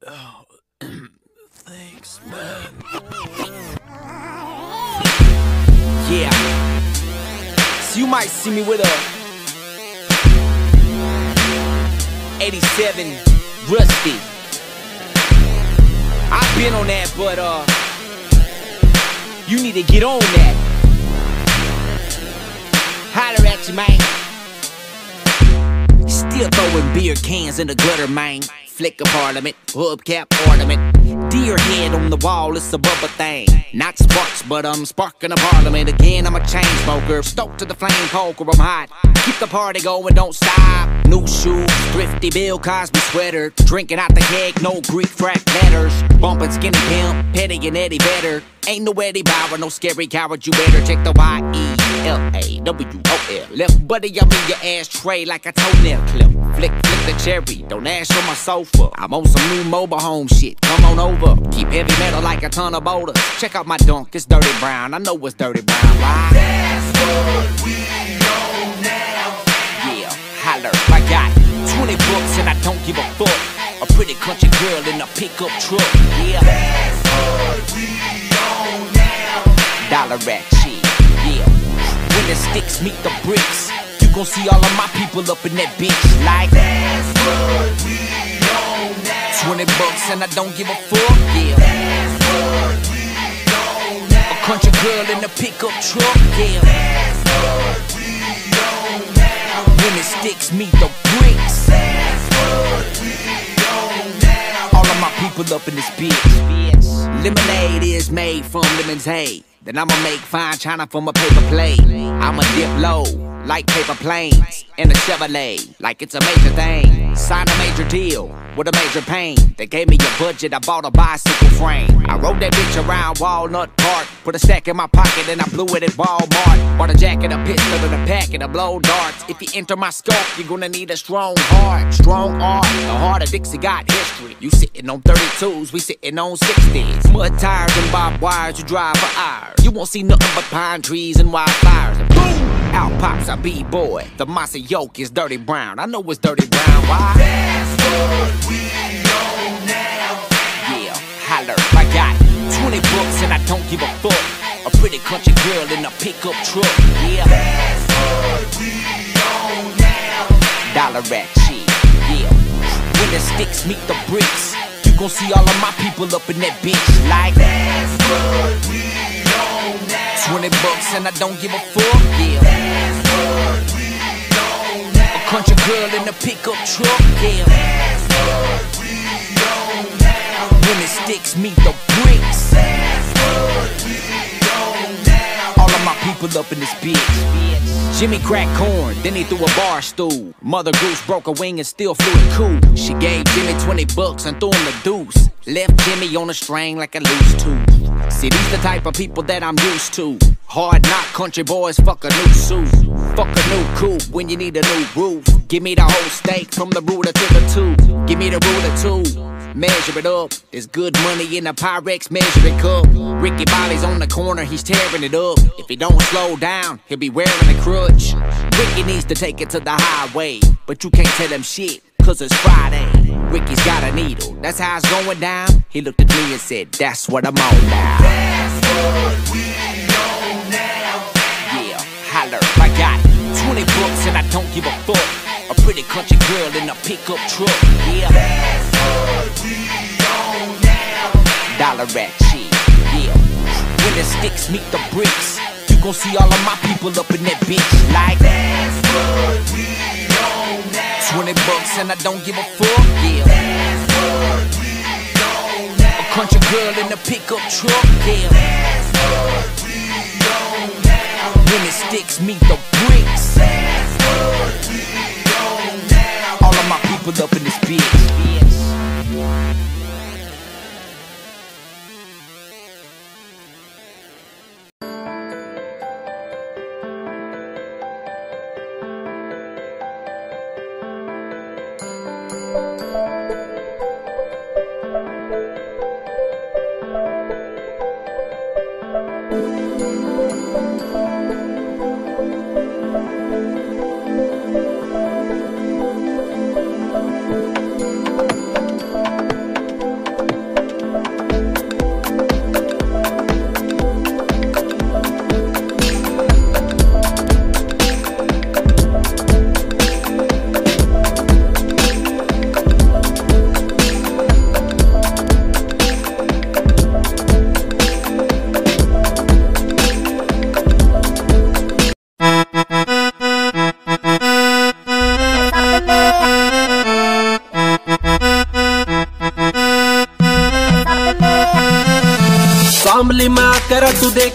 Oh, thanks, man. Yeah. So you might see me with a 87 Rusty. I've been on that, but you need to get on that. Holler at you, man. Still throwing beer cans in the gutter, man. Flick of Parliament, hubcap ornament. Deer head on the wall, it's a rubber thing. Not sparks, but I'm sparking a parliament. Again, I'm a chain smoker. Stoked to the flame poker, I'm hot. Keep the party going, don't stop. New shoes, thrifty Bill Cosby sweater. Drinking out the keg, no Greek frack letters. Bumping Skinny Pimp, Petty and Eddie Vedder. Ain't no Eddie Bauer, no scary coward, you better check the YELAWOL. Left buddy, I'm in your ashtray like a toenail clip. Flick the cherry, don't ash on my sofa. I'm on some new mobile home shit, come on over. Keep heavy metal like a ton of boulders. Check out my dunk, it's dirty brown, I know it's dirty brown. Why? That's what we know now. Yeah, holler, I got 20 bucks and I don't give a fuck. A pretty country girl in a pickup truck, yeah. That's what we know now. Dollar rack shit, yeah. When the sticks meet the bricks, you gon' see all of my people up in that bitch like. That's what we know now. 20 bucks and I don't give a fuck, yeah. That's what we know now. A country girl in a pickup truck, yeah. That's what we know now. When the sticks meet the bricks, That's what we know now. all of my people up in this bitch. Lemonade is made from lemonade. Then I'ma make fine china from a paper plate. I'ma dip low, like paper planes. In a Chevrolet, like it's a major thing. Sign a major deal, with a major pain. They gave me a budget, I bought a bicycle frame. I rode that bitch around Walnut Park. Put a stack in my pocket and I blew it at Walmart. Bought a jacket, a pistol, and a packet of blow darts. If you enter my scope, you're gonna need a strong heart. Strong art, the heart of Dixie got history. You sitting on 32s, we sitting on 60s. Mud tires and barbed wires, you drive for hours. You won't see nothing but pine trees and wildflowers. And boom! Out pops a B-boy. The massa yoke is dirty brown. I know it's dirty brown. Why? That's what we know now. Yeah, holler. I got 20 bucks and I don't give a fuck. A pretty country girl in a pickup truck. Yeah. That's what we know now. Dollar rack shit. Yeah. When the sticks meet the bricks, you gon' see all of my people up in that bitch like. That's what we know now. 20 bucks and I don't give a fuck. Yeah. That's what we know now. A country girl in a pickup truck. Yeah. That's what we know now. When the sticks meet the bricks, That's what we know now. all of my people up in this bitch. Jimmy cracked corn, then he threw a bar stool. Mother Goose broke a wing and still flew it cool. She gave Jimmy 20 bucks and threw him the deuce. Left Jimmy on a string like a loose tooth. See, these the type of people that I'm used to. Hard knock country boys, fuck a new suit. Fuck a new coupe when you need a new roof. Give me the whole steak from the rooter to the tube. Give me the ruler too. Measure it up. There's good money in the Pyrex measuring cup. Ricky Bobby's on the corner, he's tearing it up. If he don't slow down, he'll be wearing a crutch. Ricky needs to take it to the highway, but you can't tell him shit, cause it's Friday. Ricky's got a needle, that's how it's going down. He looked at me and said, that's what I'm on now. That's what we know now. Yeah, holler, I got 20 bucks and I don't give a fuck. A pretty country girl in a pickup truck. Yeah. That's what we know now. Dollar rack shit, yeah. When the sticks meet the bricks, you gon' see all of my people up in that bitch like. That's what we know now. 20 bucks and I don't give a fuck, yeah. That's what we know now. A country girl in a pickup truck, yeah. That's what we know now. When the sticks meet the bricks, That's what we know now. all of my people up in this bitch.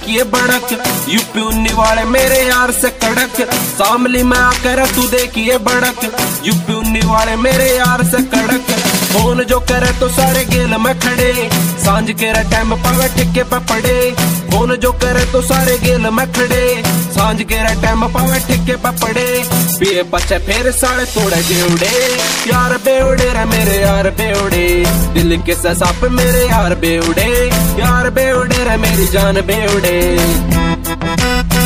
देखिए बड़क, UP उन्नी वाले मेरे यार से कड़क, शामली में आकर तू देखिए बड़क, यूपी उन्नी वाले मेरे यार से कड़क। फोन जो करे तो सारे गेल में खड़े, सांझ के टाइम पावे ठेके पे पड़े, फोन जो करे तो सारे गेल में खड़े, सांझ के टाइम पावे ठेके पे पड़े, पिए बच्चे फिर साले तोड़े जेवड़े, यार बेवड़े रे मेरे यार बेवड़े, दिल के ससाप मेरे यार बेवड़े, यार बेवड़े रे मेरी जान बेवड़े।